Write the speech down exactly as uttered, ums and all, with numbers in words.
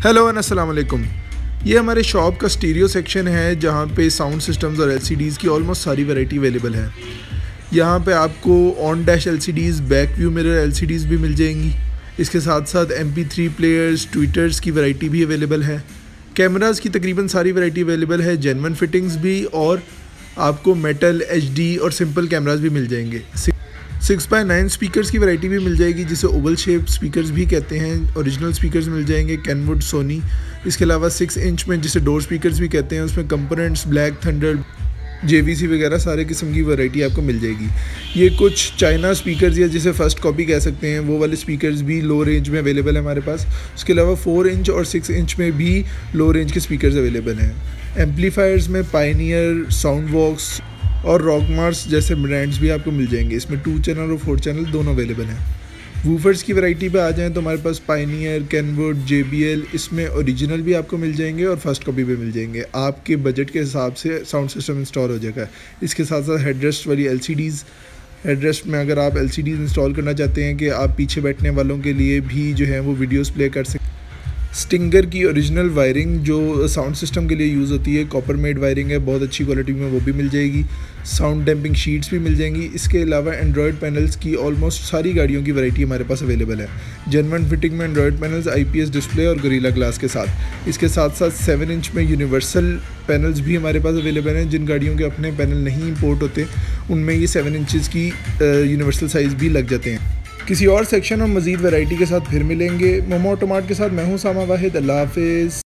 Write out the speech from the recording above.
Hello and अस्सलाम वालेकुम। ये हमारे शॉप का स्टीरियो सेक्शन है जहाँ पे साउंड सिस्टम्स और एलसीडीज़ की ऑलमोस्ट सारी वैरायटी अवेलेबल है। यहाँ पे आपको on dash LCDs, back view mirror LCDs भी मिल जाएंगी। इसके साथ साथ M P three players, tweeters की वैरायटी भी अवेलेबल है। कैमराज़ की तकरीबन सारी वैरायटी अवेलेबल है, जेन्युइन फिटिंग्स भी, और आपको मेटल, एच डी और सिंपल कैमराज भी मिल जाएंगे। सिक्स बाई नाइन स्पीकर्स की वैरायटी भी मिल जाएगी, जिसे ओवल शेप स्पीकर्स भी कहते हैं। ओरिजिनल स्पीकर्स मिल जाएंगे कैनवुड, सोनी। इसके अलावा सिक्स इंच में जिसे डोर स्पीकर्स भी कहते हैं, उसमें कंपोनेंट्स, ब्लैक थंडर, जेवीसी वगैरह सारे किस्म की वैरायटी आपको मिल जाएगी। ये कुछ चाइना स्पीकर्स या जिसे फर्स्ट कॉपी कह सकते हैं, वो वाले स्पीकर्स भी लो रेंज में अवेलेबल है हमारे पास। उसके अलावा फोर इंच और सिक्स इंच में भी लो रेंज के स्पीकर्स अवेलेबल हैं। एम्पलीफायर्स में पायनियर, साउंड वॉक्स और रॉकमार्स जैसे ब्रांड्स भी आपको मिल जाएंगे। इसमें टू चैनल और फोर चैनल दोनों अवेलेबल हैं। वूफर्स की वैरायटी पे आ जाएं तो हमारे पास Pioneer, Kenwood, J B L, इसमें ओरिजिनल भी आपको मिल जाएंगे और फर्स्ट कॉपी भी मिल जाएंगे। आपके बजट के हिसाब से साउंड सिस्टम इंस्टॉल हो जाएगा। इसके साथ साथ हेडरेस्ट वाली एल सी डीज़, हेडरेस्ट में अगर आप एल सी डीज़ इंस्टॉल करना चाहते हैं कि आप पीछे बैठने वालों के लिए भी जो है वो वीडियोज़ प्ले कर सकें। स्टिंगर की ओरिजिनल वायरिंग जो साउंड सिस्टम के लिए यूज़ होती है, कॉपर मेड वायरिंग है, बहुत अच्छी क्वालिटी में, वो भी मिल जाएगी। साउंड डैम्पिंग शीट्स भी मिल जाएंगी। इसके अलावा एंड्रॉयड पैनल्स की ऑलमोस्ट सारी गाड़ियों की वैरायटी हमारे पास अवेलेबल है। जेन्युइन फिटिंग में Android panels, I P S display और गोरिल्ला ग्लास के साथ। इसके साथ साथ सेवन इंच में यूनिवर्सल पैनल्स भी हमारे पास अवेलेबल हैं। जिन गाड़ियों के अपने पैनल नहीं इंपोर्ट होते उनमें ये सेवन इंचज़ की यूनिवर्सल साइज़ भी लग जाते हैं। किसी और सेक्शन और मज़ीद वैरायटी के साथ फिर मिलेंगे। मोमो ऑटोमार्ट के साथ मैं हूं सामा वाहिद। अल्लाह हाफिज़।